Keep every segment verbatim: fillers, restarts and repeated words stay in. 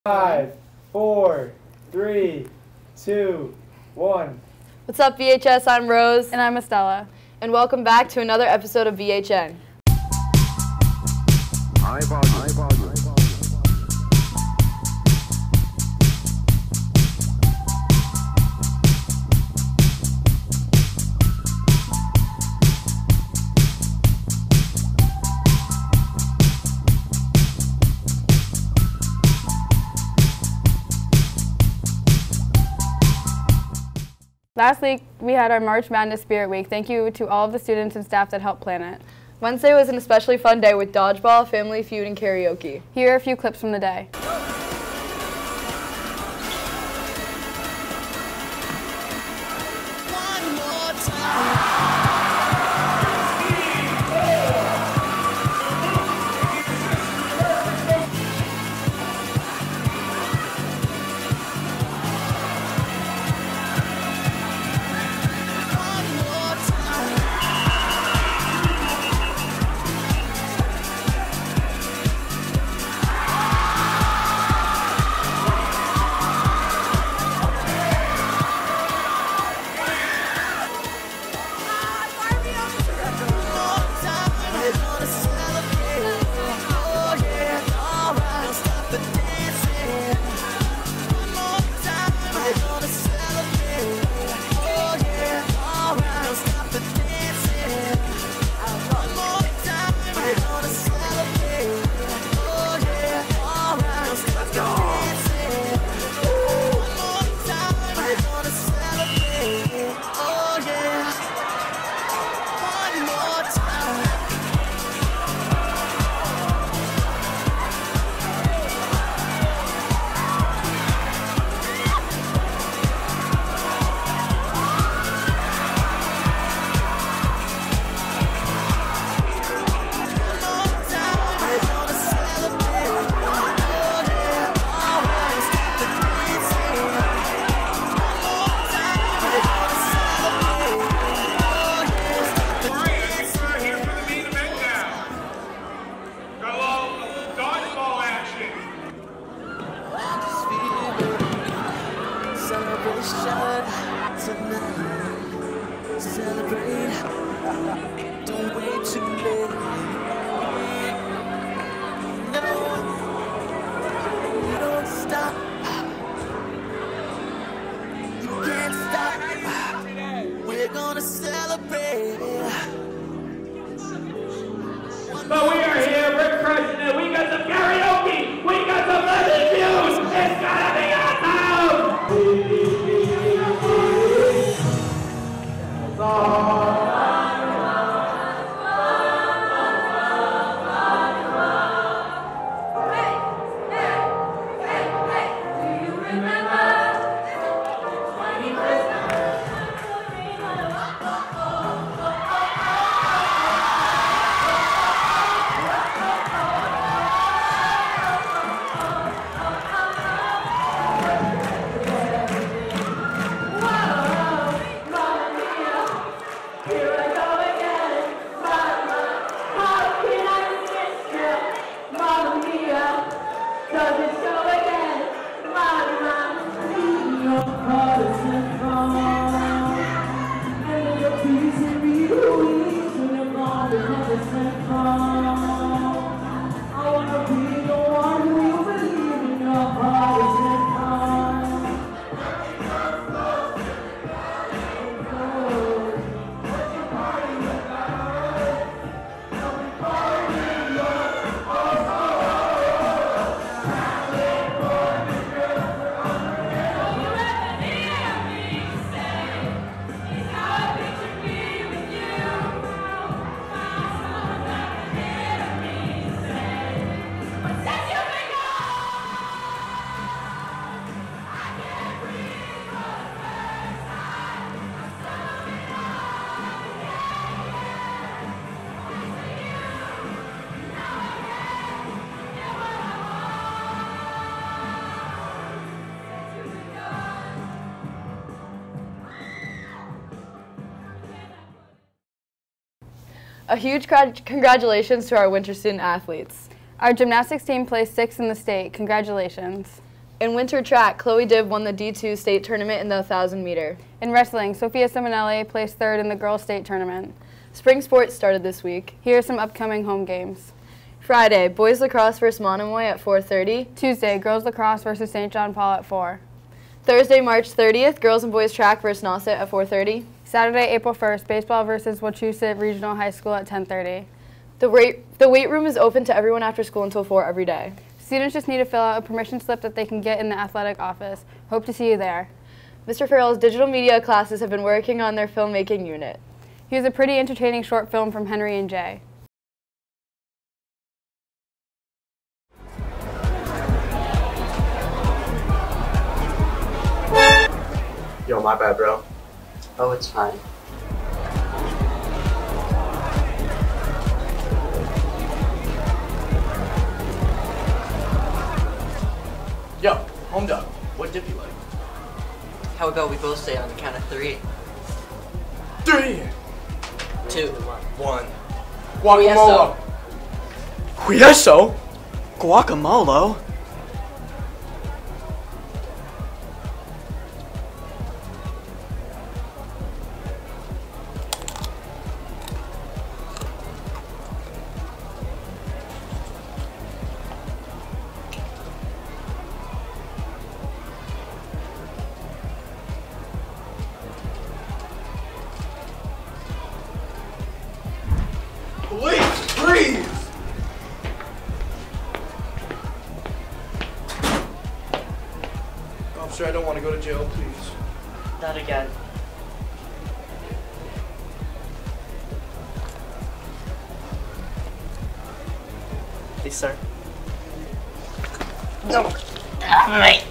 Five, four, three, two, one. What's up, V H S? I'm Rose. And I'm Estella. And welcome back to another episode of V H N. High volume. High volume. Last week, we had our March Madness Spirit Week. Thank you to all of the students and staff that helped plan it. Wednesday was an especially fun day with dodgeball, family feud, and karaoke. Here are a few clips from the day. One more time. Celebrate, don't wait too late. No, you don't stop. You can't stop. We're gonna celebrate. But we are here, we're crushing it. We got some karaoke, we got some living views. It's gonna be awesome. A huge congratulations to our winter student athletes. Our gymnastics team placed sixth in the state. Congratulations. In winter track, Chloe Dibb won the D two state tournament in the one thousand meter. In wrestling, Sophia Simonelli placed third in the girls' state tournament. Spring sports started this week. Here are some upcoming home games. Friday, boys lacrosse versus Monomoy at four thirty. Tuesday, girls lacrosse versus Saint John Paul at four. Thursday, March thirtieth, girls and boys track versus Nauset at four thirty. Saturday, April first, baseball versus Wachusett Regional High School at ten thirty. The weight, the weight room is open to everyone after school until four every day. Students just need to fill out a permission slip that they can get in the athletic office. Hope to see you there. Mister Farrell's digital media classes have been working on their filmmaking unit. Here's a pretty entertaining short film from Henry and Jay. Yo, my bad, bro. Oh, it's fine. Yo, home dog, what dip you like? How about we both say on the count of three? Three, Two. one. Guacamole. Queso? Guacamole? Please, please! Officer, I don't want to go to jail, please. Not again. Please, sir. No. Mate.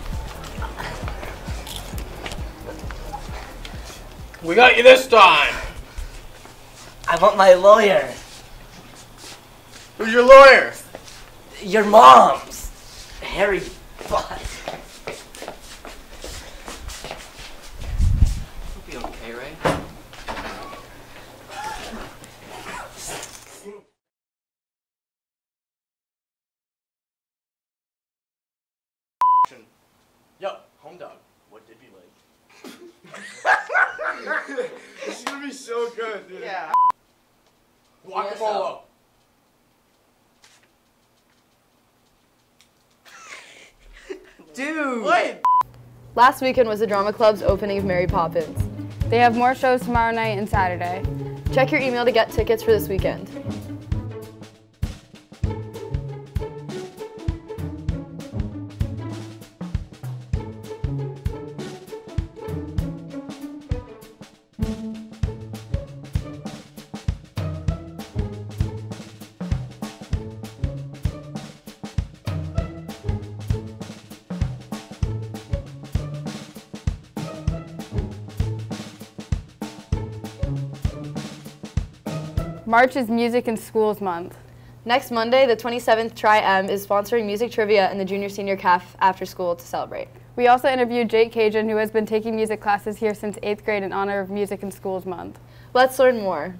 We got you this time! I want my lawyer. Who's your lawyer? Your mom's. Harry Butt. You'll be okay, right? Yo, home dog, what did you like? This is gonna be so good, dude. Yeah. Guacamole. Dude. Wait. Last weekend was the Drama Club's opening of Mary Poppins. They have more shows tomorrow night and Saturday. Check your email to get tickets for this weekend. March is Music in Schools Month. Next Monday, the twenty-seventh, Tri-M is sponsoring music trivia in the Junior Senior C A F after school to celebrate. We also interviewed Jake Cajun, who has been taking music classes here since eighth grade in honor of Music in Schools Month. Let's learn more.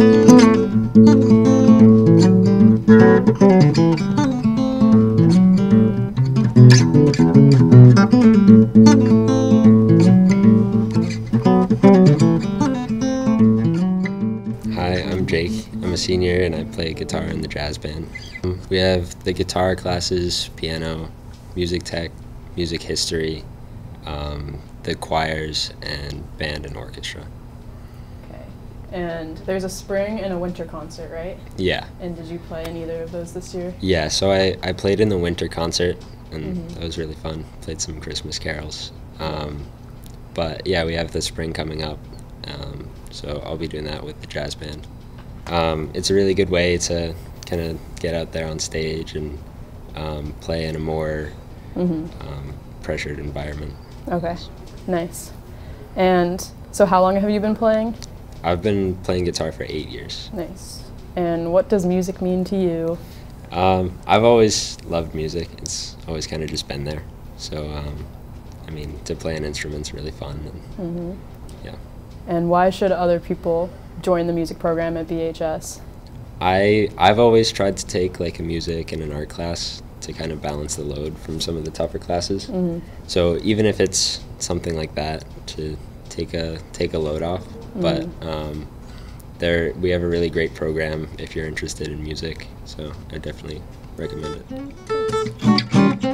Hi, I'm Jake. I'm a senior and I play guitar in the jazz band. We have the guitar classes, piano, music tech, music history, um, the choirs, and band and orchestra. Okay. And there's a spring and a winter concert, right? Yeah. And did you play in either of those this year? Yeah, so I, I played in the winter concert and Mhm. that was really fun. Played some Christmas carols. Um, but yeah, we have the spring coming up. Um, so I'll be doing that with the jazz band. Um, it's a really good way to kind of get out there on stage and um, play in a more Mhm. um, pressured environment. Okay. Nice. And so how long have you been playing? I've been playing guitar for eight years. Nice. And what does music mean to you? Um, I've always loved music. It's always kind of just been there. So, um, I mean, to play an instrument's really fun. And, Mhm. yeah. And why should other people join the music program at B H S? I, I've always tried to take like a music and an art class to kind of balance the load from some of the tougher classes. Mm-hmm. So even if it's something like that, to take a take a load off. Mm-hmm. But um, there we have a really great program if you're interested in music. So I definitely recommend it.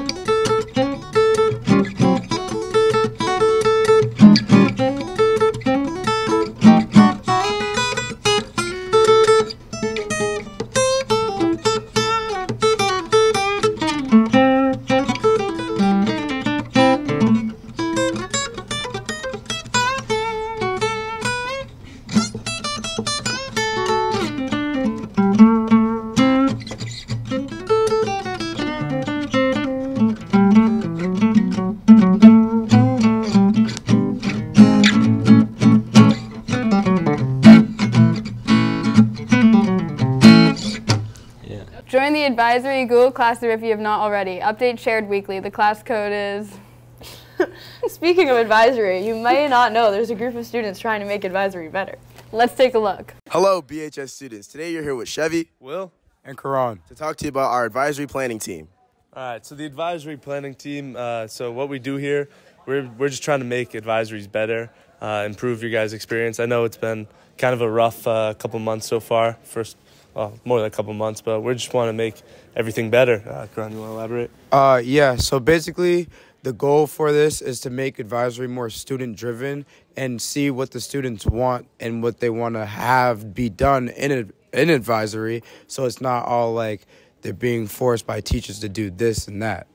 Join the advisory Google Classroom if you have not already. Updates shared weekly. The class code is... Speaking of advisory, you may not know there's a group of students trying to make advisory better. Let's take a look. Hello, B H S students. Today you're here with Chevy, Will, and Karan to talk to you about our advisory planning team. All right, so the advisory planning team, uh, so what we do here, we're, we're just trying to make advisories better, uh, improve your guys' experience. I know it's been kind of a rough uh, couple months so far, first, well, more than a couple months, but we just want to make everything better. Uh, Karan, you want to elaborate? Uh, yeah, so basically the goal for this is to make advisory more student-driven and see what the students want and what they want to have be done in, a, in advisory, so it's not all like they're being forced by teachers to do this and that.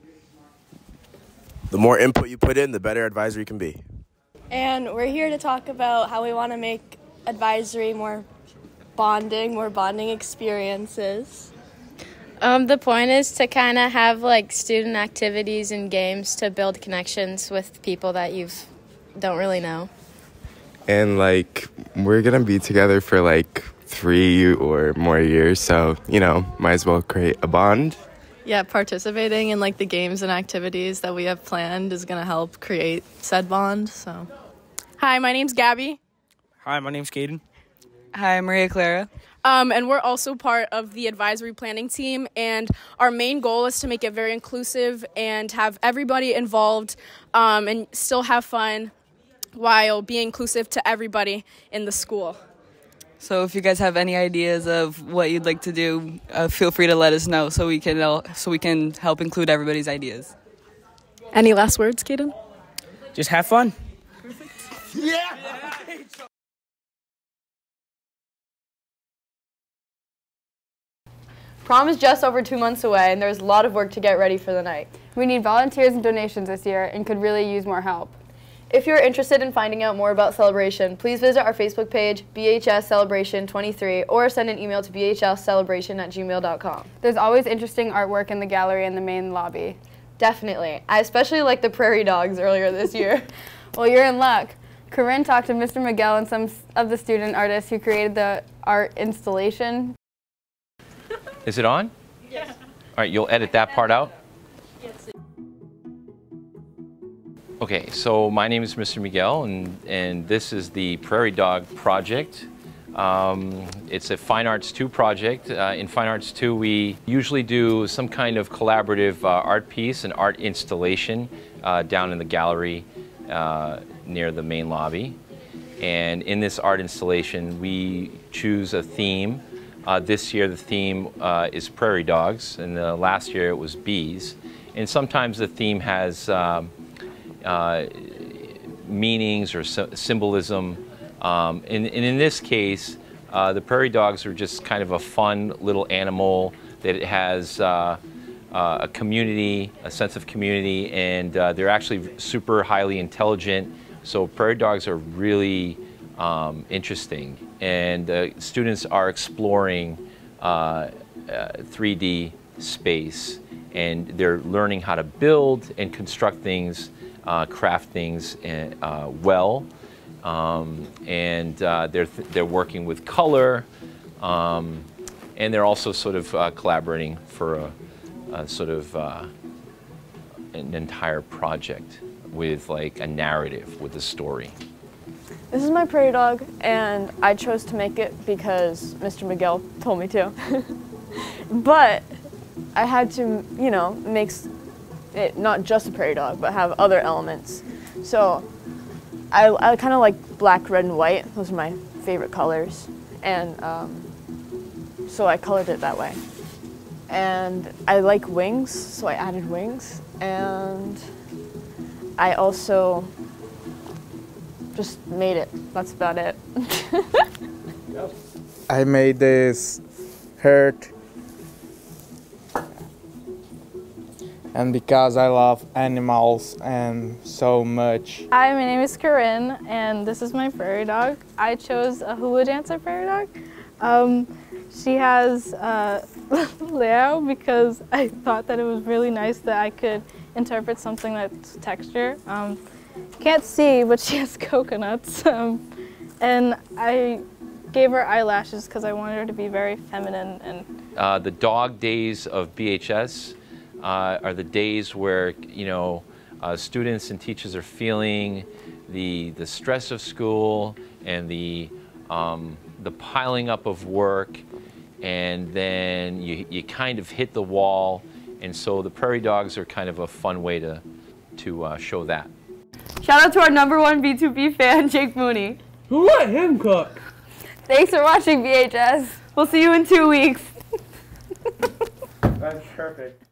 The more input you put in, the better advisory can be. And we're here to talk about how we want to make advisory more bonding, more bonding experiences. Um, the point is to kind of have like student activities and games to build connections with people that you don't really know. And like we're gonna be together for like three or more years, so you know, might as well create a bond. Yeah, participating in like the games and activities that we have planned is gonna help create said bond. So, hi, my name's Gabby. Hi, my name's Caden. Hi, Maria Clara. Um, and we're also part of the advisory planning team, and our main goal is to make it very inclusive and have everybody involved um, and still have fun while being inclusive to everybody in the school. So if you guys have any ideas of what you'd like to do, uh, feel free to let us know so we can uh, so we can help include everybody's ideas. Any last words, Caden? Just have fun. Yeah! Prom is just over two months away, and there's a lot of work to get ready for the night. We need volunteers and donations this year and could really use more help. If you're interested in finding out more about Celebration, please visit our Facebook page, B H S Celebration twenty-three, or send an email to b h s celebration at gmail dot com. There's always interesting artwork in the gallery and the main lobby. Definitely. I especially like the prairie dogs earlier this year. Well, you're in luck. Corinne talked to Mister Miguel and some of the student artists who created the art installation. Is it on? Yes. All right, you'll edit that part out? Yes. Okay, so my name is Mister Miguel, and, and this is the Prairie Dog Project. Um, it's a Fine Arts two project. Uh, in Fine Arts two, we usually do some kind of collaborative uh, art piece, an art installation uh, down in the gallery uh, near the main lobby. And in this art installation, we choose a theme. Uh, this year the theme uh, is prairie dogs, and uh, last year it was bees. And sometimes the theme has um, uh, meanings or symbolism. Um, and, and in this case, uh, the prairie dogs are just kind of a fun little animal that it has uh, uh, a community, a sense of community, and uh, they're actually super highly intelligent. So prairie dogs are really um, interesting. And uh, students are exploring uh, uh, three D space, and they're learning how to build and construct things, uh, craft things uh, well. Um, and uh, they're, th they're working with color, um, and they're also sort of uh, collaborating for a, a sort of uh, an entire project with like a narrative, with a story. This is my prairie dog, and I chose to make it because Mister Miguel told me to. But I had to, you know, make it not just a prairie dog, but have other elements. So I, I kind of like black, red, and white. Those are my favorite colors. And um, so I colored it that way. And I like wings, so I added wings. And I also just made it. That's about it. I made this heart. And because I love animals and so much. Hi, my name is Corinne, and this is my prairie dog. I chose a hula dancer prairie dog. Um, she has uh, Leo because I thought that it was really nice that I could interpret something that's texture. Um, can't see, but she has coconuts. Um, and I gave her eyelashes because I wanted her to be very feminine. And uh, the dog days of B H S uh, are the days where, you know, uh, students and teachers are feeling the, the stress of school and the, um, the piling up of work, and then you, you kind of hit the wall. And so the prairie dogs are kind of a fun way to, to uh, show that. Shout out to our number one B two B fan, Jake Mooney. Who let him cook? Thanks for watching B H S. We'll see you in two weeks. That's perfect.